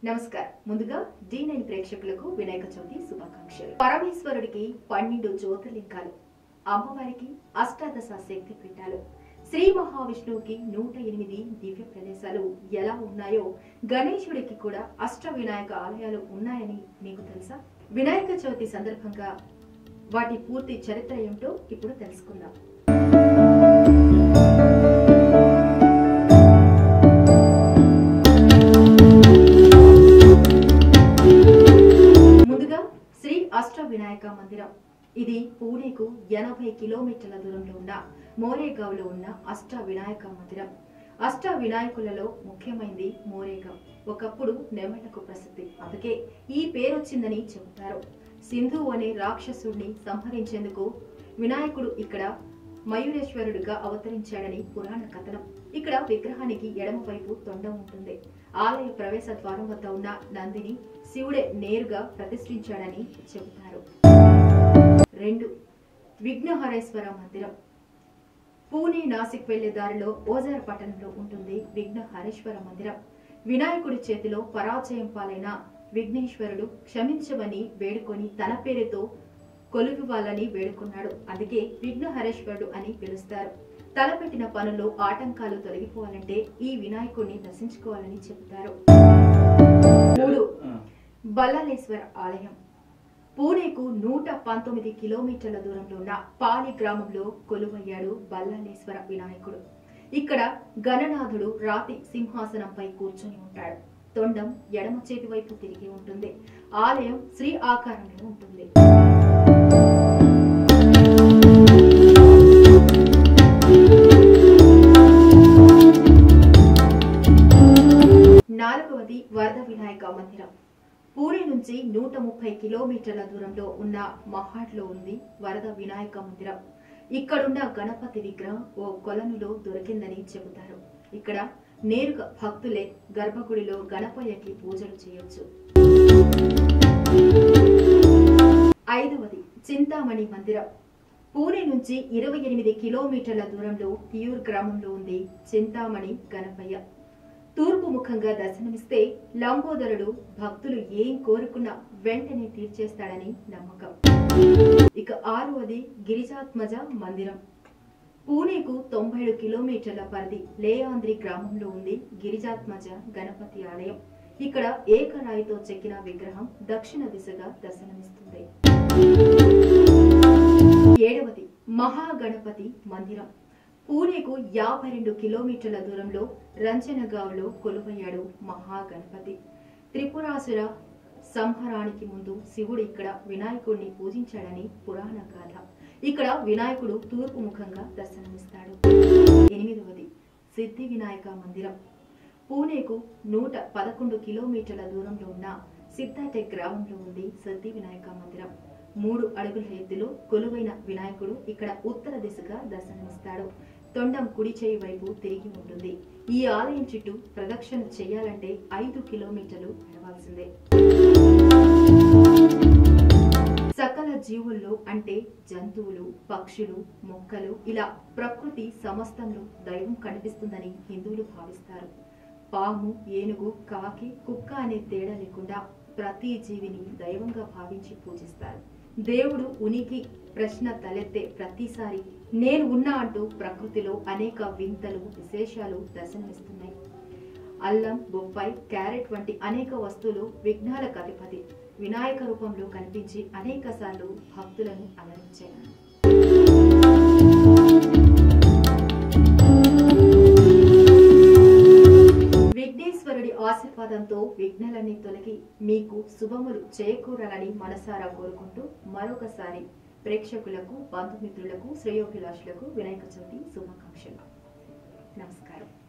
నమస్కారం. ముందుగా D9 ప్రేక్షకులకు వినాయక చవితి శుభాకాంక్షలు. పరమేశ్వరుడికి 12 జ్యోతిర్లింగాలు, అమ్మవారికి అష్టాదశ శక్తి పీఠాలు, శ్రీ మహావిష్ణువుకి 108 దివ్య ప్రదేశాలు ఎలా ఉన్నాయో గణేశుడికి కూడా అష్ట వినాయక ఆలయాలు ఉన్నాయని మీకు తెలుసా? వినాయక చవితి సందర్భంగా వాటి పూర్తి చరిత్ర ఏమిటో ఇప్పుడు తెలుసుకుందాం. అష్ట వినాయక మందిరం ఇది పూణేకు 80 కిలోమీటర్ల దూరంలో ఉన్న మోరేగావ్లో ఉన్న అష్ట వినాయక మందిరం. అష్ట వినాయకులలో ముఖ్యమైనది మోరేగావ్. ఒకప్పుడు నెమళ్లకు ప్రసిద్ధి, అందుకే ఈ పేరు వచ్చిందని చెబుతారు. సింధు అనే రాక్షసుడిని సంహరించేందుకు వినాయకుడు ఇక్కడ మయూరేశ్వరుడిగా అవతరించాడని పురాణ కథనం. ఇక్కడ విగ్రహానికి ఎడమ వైపు తొండం ఉంటుంది. ఆలయ ప్రవేశ ద్వారం వద్ద ఉన్న నందిని శివుడే నేరుగా ప్రతిష్ఠించాడని చెబుతారు. 2. విఘ్నహరేశ్వర మందిరం. పూణే నాసిక్ వెళ్లే దారిలో ఓజార్ పట్టణంలో ఉంటుంది విఘ్నహరేశ్వర మందిరం. వినాయకుడి చేతిలో పరాజయం పాలైన విఘ్నేశ్వరుడు క్షమించమని వేడుకొని తన పేరుతో కొలువివ్వాలని వేడుకున్నాడు. అందుకే విఘ్నహరేశ్వరుడు అని పిలుస్తారు. తలపెట్టిన పనుల్లో ఆటంకాలు తొలగిపోవాలంటే ఈ వినాయకుడిని దర్శించుకోవాలని చెబుతారు. 3. బల్లాలేశ్వర ఆలయం. పూణేకు 119 కిలోమీటర్ల దూరంలో ఉన్న పాలి గ్రామంలో కొలువయ్యాడు బల్లాలేశ్వర వినాయకుడు. ఇక్కడ గణనాథుడు రాతి సింహాసనంపై కూర్చొని ఉంటాడు. తొండం ఎడమ చేతి వైపు తిరిగి ఉంటుంది. ఆలయం శ్రీ ఆకారంలో ఉంటుంది. 4. వరద వినాయక మందిరం. పూణే నుంచి 130 కిలోమీటర్ల దూరంలో ఉన్న మహాడ్లో ఉంది వరద వినాయక మందిరం. ఇక్కడున్న గణపతి విగ్రహం ఓ కొలనులో దొరికిందని చెబుతారు. ఇక్కడ నేరుగా భక్తులే గర్భగుడిలో గణపయ్యకి పూజలు చేయొచ్చు. 5. చింతామణి మందిరం. పూణే నుంచి 28 కిలోమీటర్ల దూరంలో తియూర్ గ్రామంలో ఉంది చింతామణి గణపయ్య. తూర్పు ముఖంగా దర్శనమిస్తే లంబోదరుడు భక్తులు ఏం కోరుకున్నా వెంటనే తీర్చేస్తాడని నమ్మకం. ఇక 6. గిరిజాత్మజ మందిరం. పూణేకు 97 కిలోమీటర్ల పరిధి లేయాంద్రి గ్రామంలో ఉంది గిరిజాత్మజ గణపతి ఆలయం. ఇక్కడ ఏకరాయితో చెక్కిన విగ్రహం దక్షిణ దిశగా దర్శనమిస్తుంది. 7. మహాగణపతి మందిరం. పూణేకు 52 కిలోమీటర్ల దూరంలో రంజనగావ్లో కొలువయ్యాడు మహాగణపతి. త్రిపురాసుర సంహారానికి ముందు శివుడు ఇక్కడ వినాయకుడిని పూజించాడని పురాణ గాథ. ఇక్కడ వినాయకుడు తూర్పు ముఖంగా దర్శనమిస్తాడు. 8. సిద్ధి వినాయక మందిరం. పూణేకు 111 కిలోమీటర్ల దూరంలో ఉన్న సిద్ధాటెక్ గ్రామంలో ఉంది సిద్ధి వినాయక మందిరం. 3 అడుగుల ఎత్తులో కొలువైన వినాయకుడు ఇక్కడ ఉత్తర దిశగా దర్శనమిస్తాడు. తొండం కుడి చేయి వైపు తిరిగి ఉంటుంది. ఈ ఆలయం చుట్టూ ప్రదక్షిణ చేయాలంటే 5 కిలోమీటర్లు నడవాల్సిందే. సకల జీవుల్లో అంటే జంతువులు, పక్షులు, మొక్కలు ఇలా ప్రకృతి సమస్తంలో దైవం కనిపిస్తుందని హిందువులు భావిస్తారు. పాము, ఏనుగు, కాకి, కుక్క అనే తేడా లేకుండా ప్రతి జీవిని దైవంగా భావించి పూజిస్తారు. దేవుడు ఉనికి ప్రశ్న తలెత్తే ప్రతిసారి నేను ఉన్నా అంటూ ప్రకృతిలో అనేక వింతలు, విశేషాలు దర్శనమిస్తున్నాయి. అల్లం, బొప్పాయి, క్యారెట్ వంటి అనేక వస్తువులు విఘ్నాలకు అధిపతి వినాయక రూపంలో కనిపించి అనేక సార్లు భక్తులను అలరించాయి. విఘ్నేశ్వరుడి ఆశీర్వాదంతో విఘ్నాలన్నీ తొలగి మీకు శుభములు చేకూరాలని మనసారా కోరుకుంటూ మరొకసారి ప్రేక్షకులకు, బంధుమిత్రులకు, శ్రేయోభిలాషులకు వినాయక చవితి శుభాకాంక్షలు. నమస్కారం.